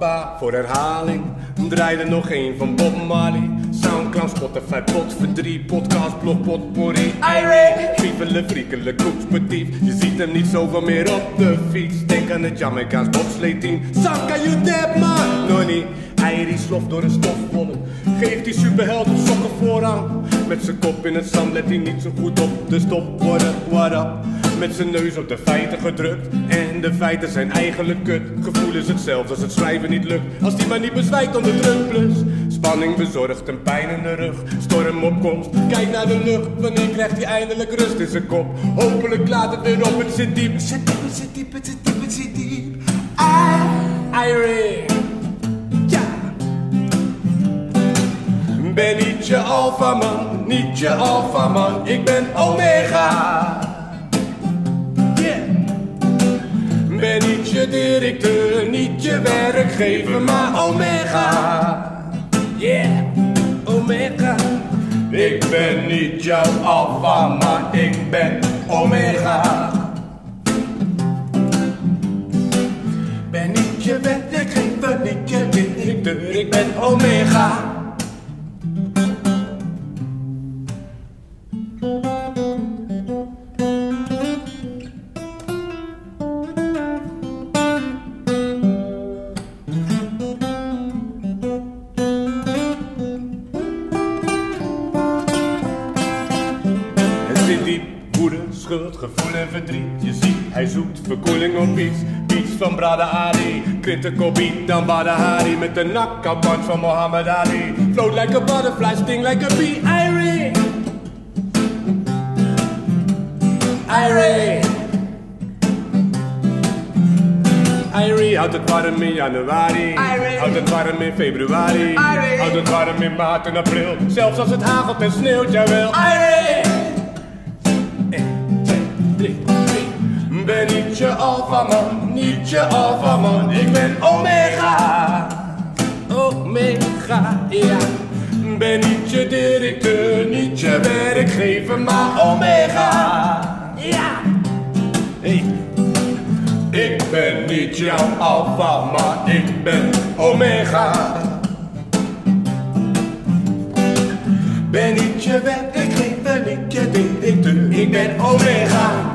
papa voor herhaling. Draaide nog één van Bob Marley. Soundcloud, Spotify, pot verdriet, podcast, blog, potpourri. Irene, frievele, friekele, koeksportief. Je ziet hem niet zoveel meer op de fiets. Denk aan het Jamaicaans bobsleeteam. Zakka, you dead man, nog niet. Airie sloft door een stofwollen. Geeft die superheld op sokken voorrang. Met zijn kop in het zand let hij niet zo goed op de stop worden. What up? Met zijn neus op de feiten gedrukt. En de feiten zijn eigenlijk kut. Gevoel is hetzelfde als het schrijven niet lukt. Als die maar niet bezwijkt onder druk plus. Spanning bezorgt en pijn in de rug. Storm op komst, kijk naar de lucht. Wanneer krijgt hij eindelijk rust in zijn kop? Hopelijk laat het weer op, het zit diep. Het zit diep, het zit diep, het zit diep, het zit diep. Irie. Ben niet je alpha man, niet je alpha man, ik ben Omega. Yeah. Ben niet je directeur, niet je werkgever, maar Omega. Yeah, Omega. Ik ben niet jouw alpha, maar ik ben Omega. Ben niet je werkgever, niet je directeur, ik ben Omega. Diep, woede, schuld, gevoel en verdriet. Je ziet, hij zoekt verkoeling op iets. Beats van Brada Ali, critical beat dan Badahari. Met de knockout punch van Muhammad Ali. Float like a butterfly, sting like a bee. Irie, Irie, Irie, houdt het warm in januari. Houdt het warm in februari. Houdt het warm in maart en april. Zelfs als het hagelt en sneeuwt, jawel. Irie. Ben niet je alpha man, niet je alpha man, ik ben Omega. Omega, ja. Ben niet je directeur, niet je werkgever, maar Omega. Ja. Hey. Ik ben niet jouw alpha, maar ik ben Omega. Ben niet je werkgever, niet je directeur, ik ben Omega.